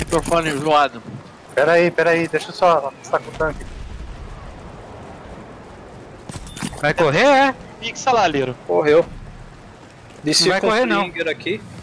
Microfone zoado. Pera aí, deixa eu só passar com o tanque. Vai correr, é? Fixa lá, Liro. Correu. Desci Não vai com o correr, não. Slinger aqui.